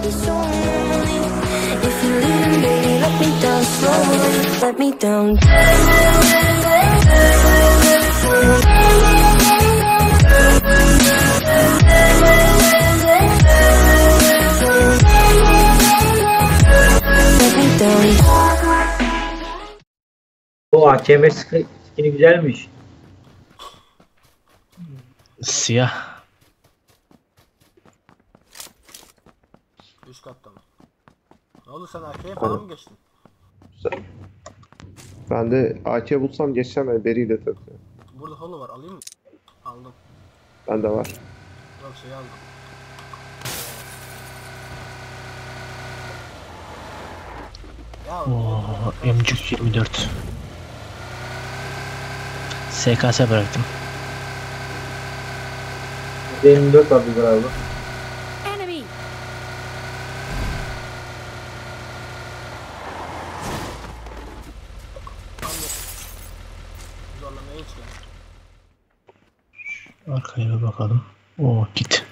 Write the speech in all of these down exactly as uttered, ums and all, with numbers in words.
so lonely. If you're leaving, baby, let me down slowly. Let me down. Let me down. O A K M skini güzelmiş. Siyah. Üst katta mı? Ne oldu, sen A K'ye falan mı geçtin? Güzel. Ben de A K bulsam geçeceğim, ben beriyle takıyorum. Burada holo var, alayım mı? Aldım. Bende var. Yok, şey aldım. Ya Oo, M yirmi dört. S K S bıraktım. yirmi dört var bir abi. Enemy. zorlamaya hiç gelmedi. Arkaya bir bakalım. Oo, git.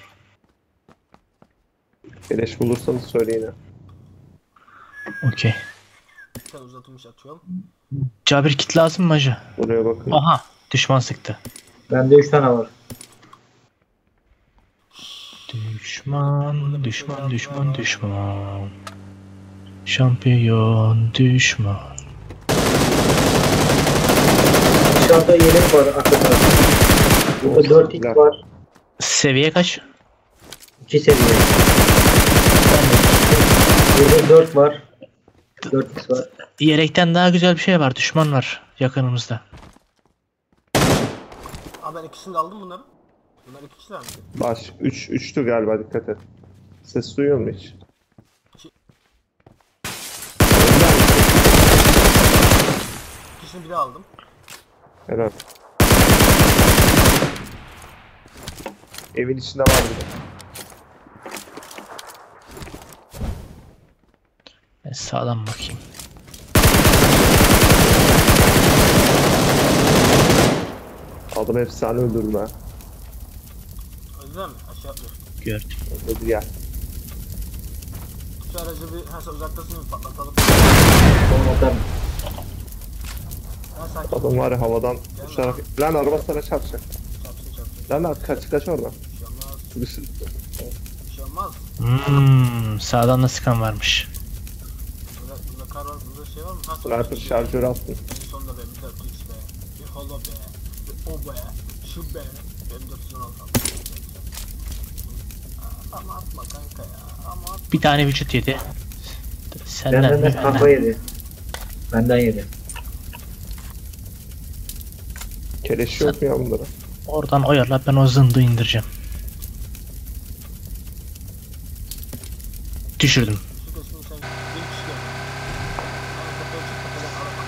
Beleş bulursanız söyleyin ha. Okey. Bir tane uzatılmış atıyorum. Cabir kit lazım mı hacı? Buraya bakın. Aha, düşman sıktı. Bende üç tane var. Düşman, düşman, düşman, düşman. Şampiyon, düşman. Dışarıda yelek var arka tarafta. Burada dört x var. Seviye kaç? iki seviye. Burada dört var. dört x var. Yelekten daha güzel bir şey var. Düşman var yakınımızda. Aa, ben ikisini de aldım bunları. Bunlar iki kişiler miydi? Baş üç üçtü galiba, dikkat et. Ses duyuyor mu hiç? İkisini biri aldım. Helal. Evin içinde var bir de. Ben sağdan bakayım. Adam efsane öldürdüm ha. Öldüler mi? Aşağı atlıyor. Gördüm. Öldürdü ya. Şu aracı bir, ha sen uzaktasın, patlatalım. Olmadan. Ben sakin. Adam var ya havadan uçarak. Lan araba sana çarpacak. Çarpsın çarpsın. Lan lan kaç kaç oradan. Bir şey olmaz. Dışarı. Bir şey olmaz. Hmm, sağdan da sıkan varmış. Burada, burada kar var, burada şey var mı? Ha, Sniper şarjörü attın. En sonunda be, bir dört x be. Bir holo be. Bir o be. Şu be. Benim dört yüz on altı aldım. Aa, ama atma kanka ya. Ama atma. Bir tane vücut yedi. Senden Benden mi? de kafa yedi. Benden yedi. Keleş yok mu ya bunlara? Oradan oyarla, ben o zındı indireceğim. Düşürdüm. Şu kesimi sen bir kişi gel. Ama kapıya çık, kapıdan arama.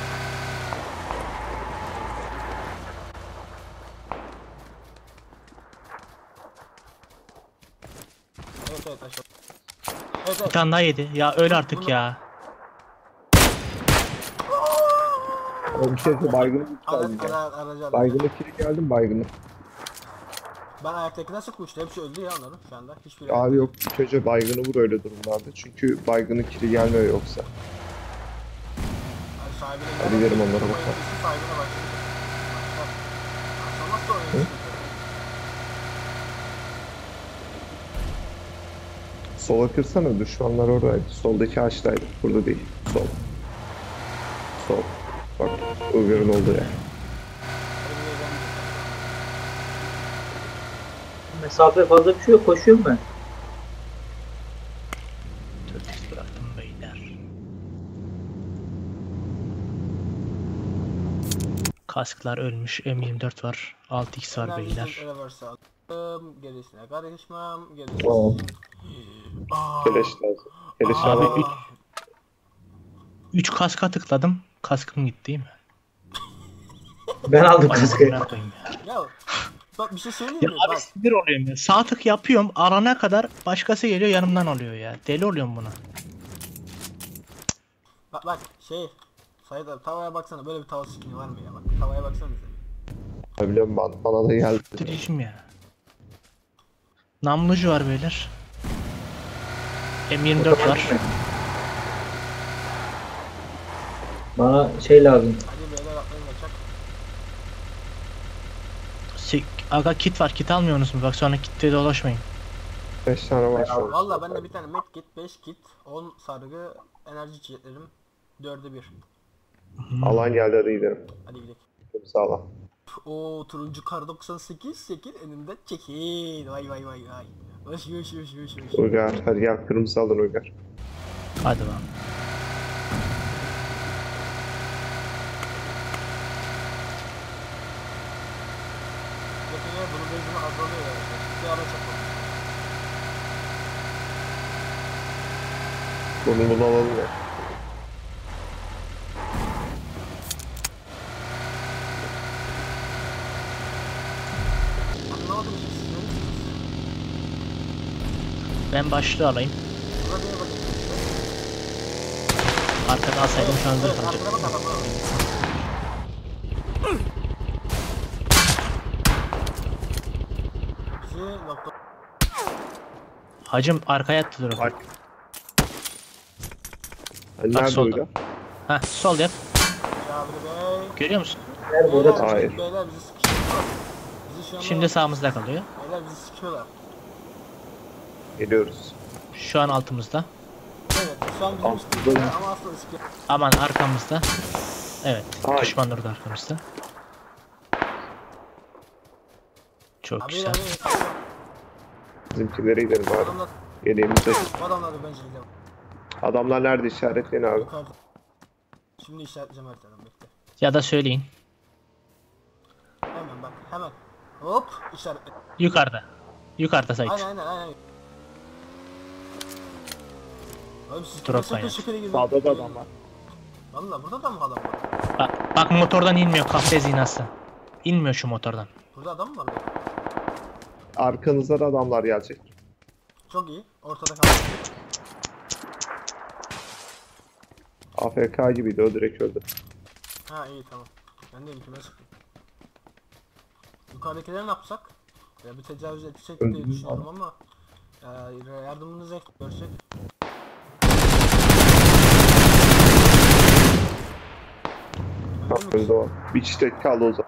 Evet evet aşağı. Evet Bir evet. tane daha yedi. Ya öl artık ya. O bir şey baygını Ara, geldi. ara, aracı aldım. Baygını kiri geldim baygını. Ben ayaktakinden sıkmıştım. Hepsi öldü ya onların şu anda. Hiçbiri Abi yok, çocuğa baygını vur öyle durumlarda. Çünkü baygını kiri gelmiyor yoksa. Yani sahibine Hadi gidelim onlara bakalım. Oyuncusu sahibine başladı. Başlar. Akşamlar da oyuncusu. Sola kırsana, düşmanlar oradaydı. Soldaki ağaçtaydı. Burada değil. Sol. Sol. Bak Uygar'ın olduğu yer. Mesafe fazla bir şey yok. Koşuyorum ben. dört x bıraktım beyler. Kasklar ölmüş. M yirmi dört var. altı x var beyler. Gerisine karışmam. Tamam. Gerisine. Aa. Keleş lazım. Keleş Abi, lazım. üç- üç kaska tıkladım. Kaskım gitti değil mi? Ben aldım kaskı. Amına koyayım ya. Ya bak bir şey söyleyeyim Ya mi? abi Bak sinir oluyorum ya. Sağ tık yapıyorum. Arana kadar başkası geliyor yanımdan oluyor ya. Deli oluyorum buna. bak bak şey. Said abi tavaya baksana, böyle bir tava skini var mı ya? Bak tavaya baksana bize. Biliyorum, bana, bana da geldi. Dirişim ya. Namlucu var beyler. M yirmi dört var. Bana şey lazım. Hadi beyler atlayın kaçak. Sik- Aga kit var. Kit almıyorsunuz mu? Bak sonra kitle dolaşmayın. beş tane var şu an. Valla bende bir tane med kit, beş kit, on sargı, enerji içeceklerim, dörde bir. Alan geldi, hadi gidelim. Hadi gidelim. Kırmızı alan. O turuncu kar doksan sekiz şekil önümden çekil. Vay vay vay vay. Hoş hoş hoş hoş hoş. Uygar hadi gel, kırmızı alın Uygar. Hadi bakalım. Yakaya bunun benzini azalıyor ya. Bir ara çakalım. Bunu bunu alalım ya. Anlamadım ki siz ne diyorsunuz? Ben başlığı alayım. Buna neye bakıyorsunuz? Arkada alsaydım şu an zırh Evet, alacaktım. arkada bak adamlar var. Bizi nokta... Hacım arkaya attı drop. Bak. Hani Bak nerede solda. Uygar? Heh sol yap. Sabri Bey. Görüyor musun? Nerede orada? Beyler, Hayır. Beyler bizi sıkıştırıyorlar. Bizi şu anda... Şimdi sağımızda kalıyor. Beyler bizi sıkıyorlar. Geliyoruz. Şu an altımızda. Evet şu an bizim Al, üstümüzde buyurun. ama aslında sıkıyor. Aman arkamızda. Evet. Ay. Düşman orada arkamızda. Çok Abi güzel. abi Bizimkilere gidelim abi. adamlar, Yeleğimizi. bu adamlar da bence gidelim. Adamlar nerede, işaretleyin abi. Yukarıda. Şimdi işaretleyeceğim haritadan bekle. Ya da söyleyin. Hemen bak hemen. Hop işaretle. Yukarıda. Yukarıda Sait. Aynen aynen aynen. Abi siz Drop sakın kaynak. şüpheli girin. Sağda da adam var. Valla burada da mı adam var? Bak, bak motordan inmiyor kahve zinası. İnmiyor şu motordan. Burada adam mı var? Böyle? Arkanızda da adamlar gelecek. Çok iyi. Ortada kaldı. A F K gibiydi, o direkt öldü. Ha iyi tamam. Ben de ilkime sıktım. Yukarıdakileri ne yapsak? Ya bir tecavüz edecek diye Öldü. düşünüyorum ama e, yardımınızı görsek. Ha, öldü o. Bir çiçek kaldı o zaman.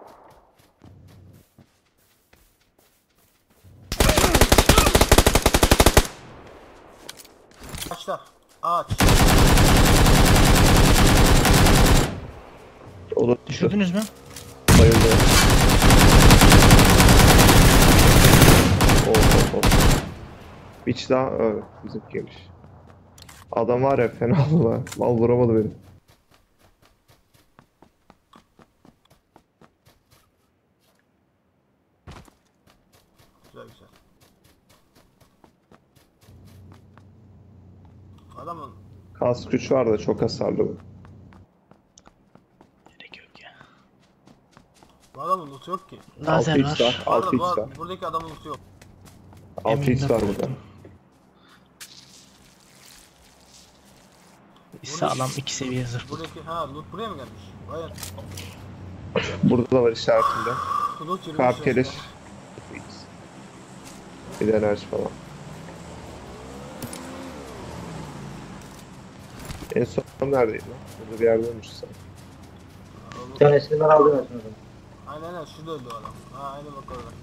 Ağaçlar. Ağaç. O da düştü. Düşürdünüz mü? Bayıldı. Of of of. Bir çiçek daha, evet, bizimkiymiş. Adam var ya, fena oldu lan. Mal vuramadı beni. Güzel güzel. Adamın Kas güç var da çok hasarlı bu. Gerek yok ya. bu adamın loot'u yok ki. Lazer altı x var. var. Bu arada altı bu, x var. buradaki adamın loot'u yok. altı x var burada. Bir sağlam iki seviye zırh. Buradaki ha loot buraya mı gelmiş? Vay an- Burada da var işaretinde. loot yürümüş Kart keleş. resmen. X. Bir de enerji falan. En son neredeydi lan? Burada bir yerde olmuş sen. Bir tanesini ben aldım aslında. Aynen aynen şurada öldü o adam. Ha aynen bak orada.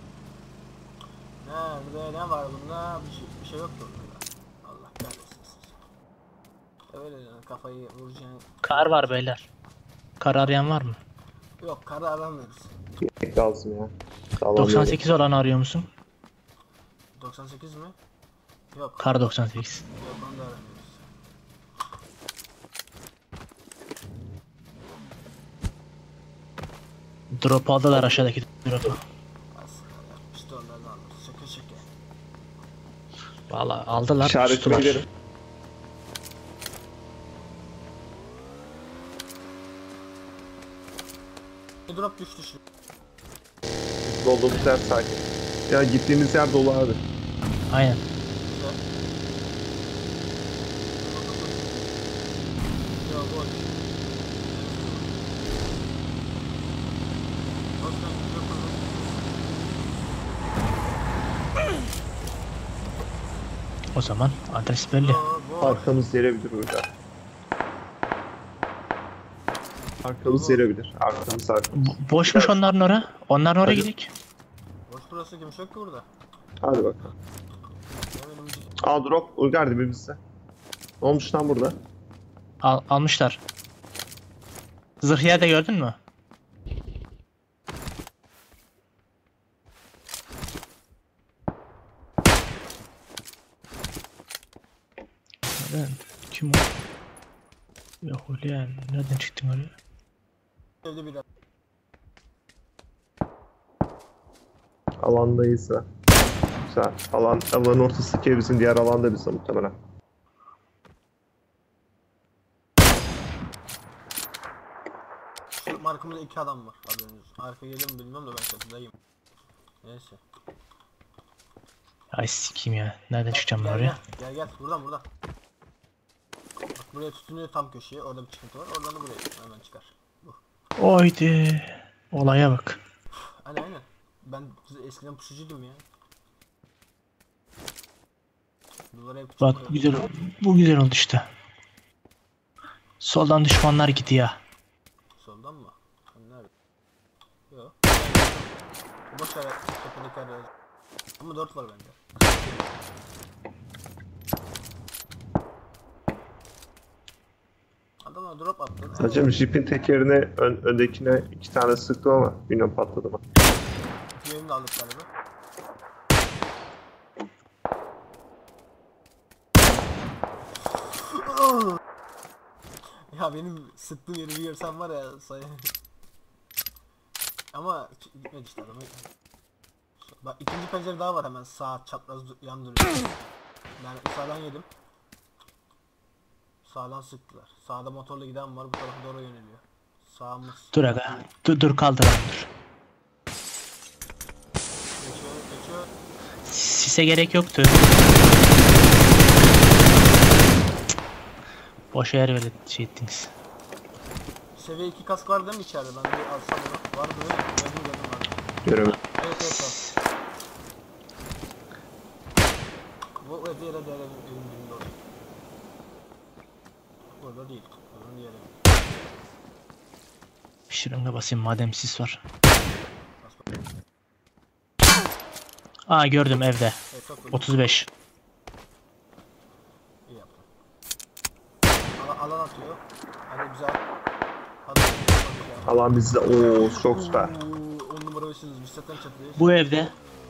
Nerede ne var bunda? Bir şey, bir şey yok ki orada. Allah kahretsin. Öyle yani kafayı vuracaksın. Kar var beyler. Kar arayan var mı? Yok karı aramıyoruz. Yelek lazım ya. Sağlam doksan sekiz olan arıyor musun? doksan sekiz mi? Yok. Kar doksan sekiz. Yok onu da aramıyoruz. Drop aldılar aşağıdaki drop'u. Aslında işte onlardan alırız. Şaka şaka. Valla aldılar. İşaretime Sustular. gidelim. Bir drop düştü şu. Dolduğumuz yer sakin. Ya gittiğimiz yer dolu abi. Aynen. Güzel. Ya boş. Boş lan, yok oğlum. O zaman adres belli. Oo, bu. Arkamız gelebilir Uygar. Arkamız gelebilir. Arkamız arkamız. Bo- boşmuş onların ora. Onların oraya Hadi. gidelim. Boş burası kimse yok ki burada. Hadi bakalım. Eminim ki- Aa drop Uygar dibimizde. Ne olmuş lan burada? Al, almışlar. Zırhıya da gördün mü? Nereden? Kim o? Ya Hülya, nereden çıktın oraya? Evde bir Alandayız ha. Güzel. Alan, alanın ortasındaki ev bizim, diğer alanda bizim muhtemelen. Şu markamızda iki adam var haberiniz. Arka gelir mi bilmiyorum da ben çatıdayım. Neyse. Ay sikeyim ya. Nereden çıkacağım ben Gel, oraya? Gel gel gel buradan buradan. Bak buraya tutunuyor tam köşeye. Orada bir çıkıntı var. Oradan da buraya hemen çıkar. Bu. Oydi. Olaya bak. Aynen aynen. Ben eskiden pushucuydum ya. Bunları hep Bak çok- bu güzel, bu güzel oldu işte. Soldan düşmanlar gidiyor. Soldan mı? Hani nerede? Yok. Boş ver tepedeki araya. Ama dört var bende. Adamlar drop attı. Hacım jipin tekerine ön, öndekine iki tane sıktım ama bilmiyorum patladı mı? Yerini de aldık galiba. Ya benim sıktığım yeri bir görsen var ya sayı. Ama gitmedi işte adam. Bak ikinci pencere daha var hemen sağ çapraz yan duruyor. Yani sağdan yedim. Sağdan sıktılar. Sağda motorla giden var bu tarafa doğru yöneliyor. Sağımız. Dur aga. Dur, dur kaldıran dur. Geçiyor geçiyor. Sise gerek yoktu. Boş yer böyle şey ettiniz. Seviye iki kask var değil mi içeride? Ben bir alsam onu. Vardı değil mi? Gördüm gördüm vardı. Göremedim. Evet evet var. Bu evde yere diğer evin evin dibinde olacak. Burada değil. Buranın diğer evi. Bir şırınga basayım madem sis var. Bas bak. Aa gördüm evde. Evet çok vurdum. otuz beş. İyi yaptın. Alan, alan atıyor. Hadi güzel. Hadi. Hadi. Alan bizde. Oo çok süper. On numara beşiz. Biz zaten çatıyız. Bu evde.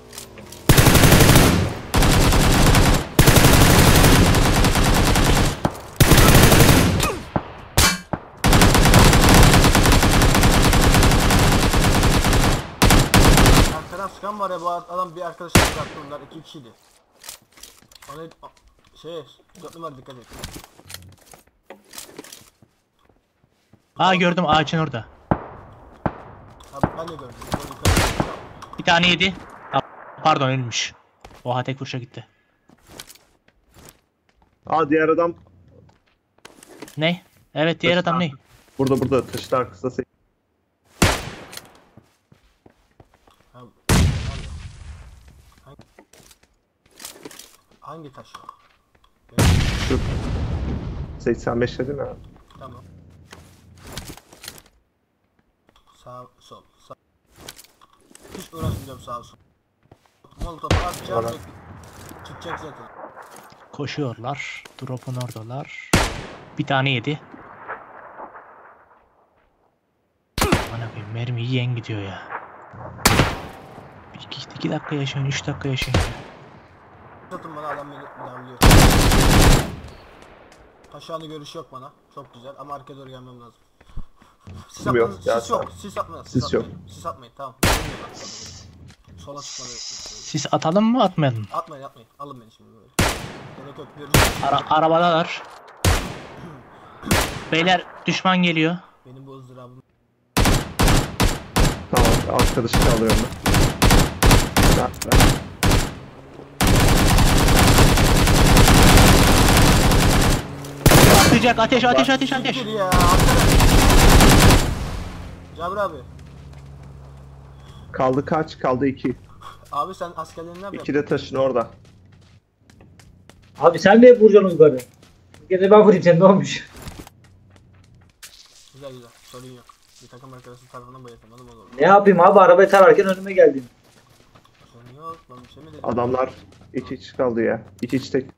Arkadan sıkan var ya bu adam bir arkadaşını bıraktı bunlar iki kişiydi. Ona şey dört numara dikkat et. Aa gördüm ağacın orada. Abi ben de gördüm. Ona dikkat et. Bir tane yedi. Aa, pardon ölmüş. Oha tek vuruşa gitti. Aa diğer adam Ne? Evet diğer adam ne? burada burada taşın arkasında. se- Abi, hangi, hangi taş o? Benim- Şu seksen beş dedin ha. Tamam. Sağ sol sağ. Hiç uğraşmayacağım sağ sol. Molotov atacağım. Bana- Çıkacak zaten. Koşuyorlar. Drop'un oradalar. Bir tane yedi. Bana koyayım mermi yiyen gidiyor ya. İki, iki dakika yaşayın, üç dakika yaşayın. Satın bana adam beni davlıyor. Aşağıda görüş yok bana. Çok güzel ama arkaya doğru gelmem lazım. Sis Kim yok? atmayın, Gel sis yok. sen. Sis atmayın. Sis yok. atmayın. Sis atmayın. Tamam. Sola çıkmadı. Siz atalım mı atmayalım mı? Atmayın atmayın. Alın beni şimdi böyle. Gerek yok. Görüşürüz. Ara arabadalar. Beyler düşman geliyor. Benim bu ızdırabım. Tamam arkadaşını alıyorum ben. Ben, ben. Atacak ateş ateş ateş ateş. Siktir ya. Arkadaş. Cabir abi. Kaldı kaç? Kaldı iki. Abi sen askerlerini ne yapıyorsun? İki de taşın orada. Abi sen de hep vuracaksın yukarı. Bir kere ben vurayım, sen ne olmuş? Güzel güzel. Sorun yok. Bir takım arkadaşın tarafından bayatamadım olur. Ne yapayım abi, arabayı tararken önüme geldin. Sorun yok. Ben bir şey mi dedim? Adamlar iki iç kaldı ya. İki iç tek.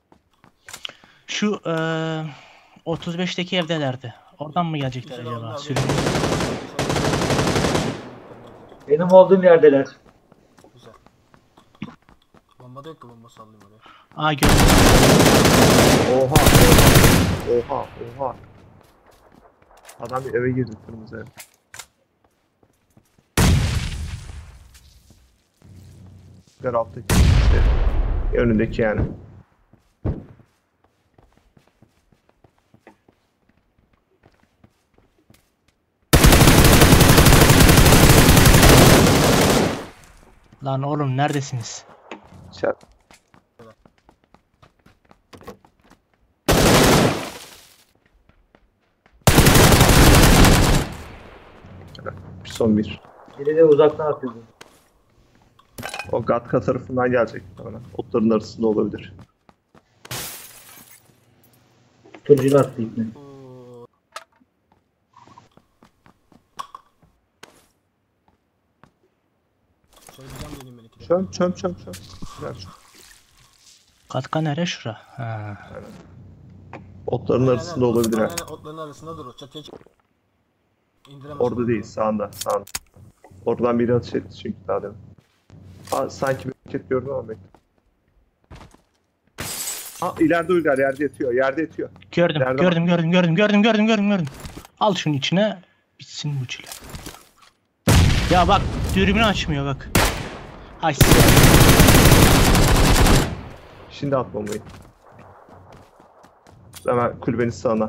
Şu eee otuz beşteki evdelerdi. Oradan mı gelecekler Güzel acaba? onlar Sürü. Benim olduğum yerdeler. Güzel. Bomba da yok ki, bomba sallayayım oraya. Aa gördüm. Oha. Oha. Oha. Adam bir eve girdi, kırmızı ev. Diğer alttaki işte. Önündeki yani. Lan oğlum neredesiniz? İçer. Bir son bir. Biri de uzaktan atıyordu. O Gatka tarafından gelecek. Bana. Otların arasında olabilir. Turcular attı ipini. Oo. Şöyle bir cam geleyim ben iki dakika. Çöm çöm çöm çöm. Güzel çöm. Katka nere şura? Ha. Otların Aynen, arasında aynen. olabilir ha. Aynen, otların arasında dur. Çatıya çık. İndiremez. Orada değil, sağında, sağında. Oradan biri atış etti çünkü daha demin. Aa, sanki bir hareket gördüm ama bekle. Aa, ileride Uygar, yerde yatıyor, yerde yatıyor. Gördüm, Nerede gördüm, gördüm, gördüm, gördüm, gördüm, gördüm, gördüm. Al şunun içine, bitsin bu çile. Ya bak, dürbünü açmıyor bak. Ay s- Şimdi at bombayı. Hemen kulübenin sağına.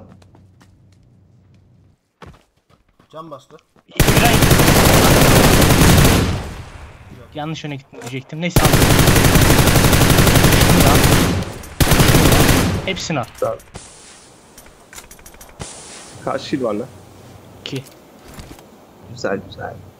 Cam bastı. İbrahim. Yanlış yöne gittim diyecektim. Neyse al. Şunu da al. Hepsini al. Sağ. Kaç şil var lan? İki. Güzel güzel.